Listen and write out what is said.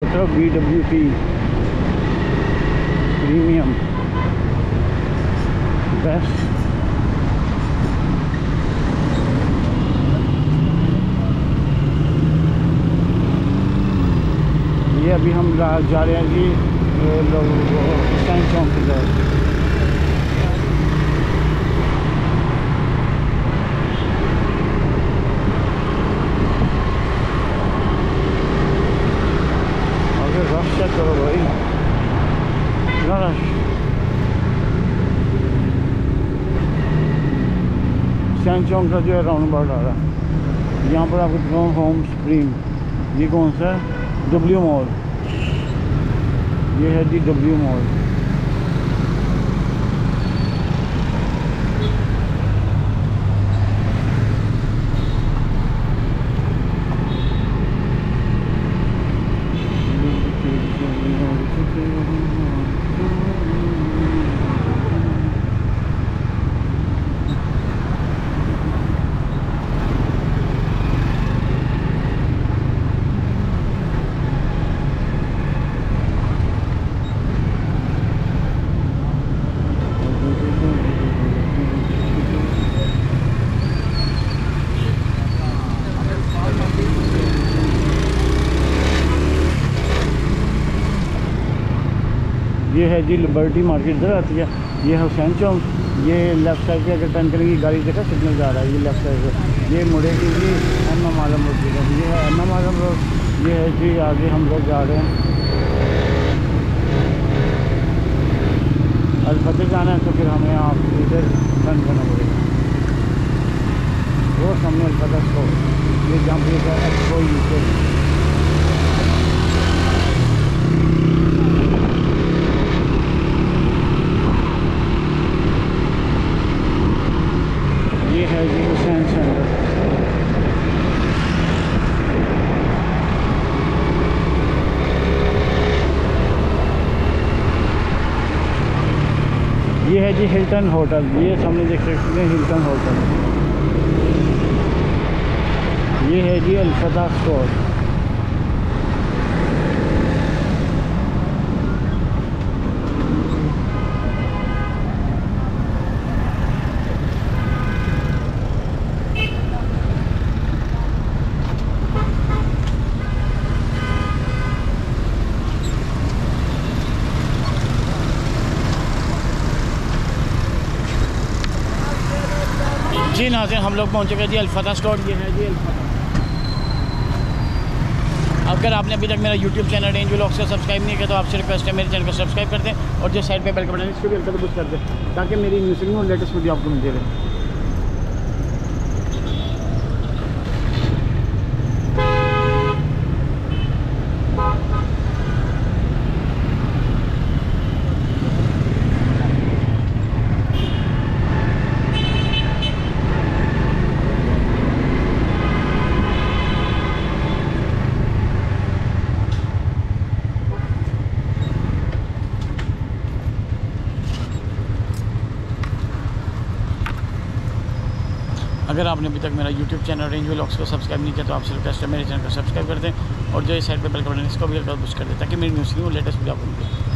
तरफ BWT premium best. ये अभी हम जा रहे हैं जी सैन चौक की तरफ। चेक करो भाई, इतना रश। सैन चौक का जो है राउंड अबाउट आ रहा है। यहाँ पर आपको दिखाऊँ होम स्प्रिंग। ये कौन सा है? W mall. ये है जी W मॉल। ये है जी लिबर्टी मार्केट इधर आती है। ये हुसैन चौक। ये लेफ़्ट साइड पे अगर टर्न करेंगे गाड़ी देखा सिग्नल जा रहा है, ये लेफ़्ट साइड पे। ये मुड़ेगी जी एम आलम रोड की तरफ। ये है एम आलम रोड। ये है जी आगे हम लोग जा रहे हैं अल-फतेह जाना है, तो फिर हमें आप इधर टर्न करना पड़ेगा। वो सामने अल-फतेह स्टोर, ये जहाँ पे एक्सपो यूके। ये है जी हुसैन सेंटर। ये है जी हिल्टन होटल। ये सामने देख सकते हैं हिल्टन होटल। ये है जी अल-फतेह स्टोर। जी नाज़रीन, हम लोग पहुँच गए जी अल-फतेह स्टोर। ये है जी अल-फतेह। अगर आपने अभी तक मेरा YouTube चैनल रेंज व्लॉग्स को सब्सक्राइब नहीं किया तो आपसे रिक्वेस्ट है मेरे चैनल को सब्सक्राइब कर दें और जो साइड पे बेल का बटन है इसको भी हल्का पुश कर दें ताकि मेरी न्यूज़ और लेटेस्ट वीडियो आपको मिलती रहे। अगर आपने अभी तक मेरा YouTube चैनल रेंज व्लॉग्स को सब्सक्राइब नहीं किया तो आपसे रिक्वेस्ट है मेरे चैनल को सब्सक्राइब कर दें और जो इस साइड पे बेल का बटन इसको भी पुश कर दें ताकि मेरी न्यूज़ की लेटेस्ट वीडियो आपको मिले।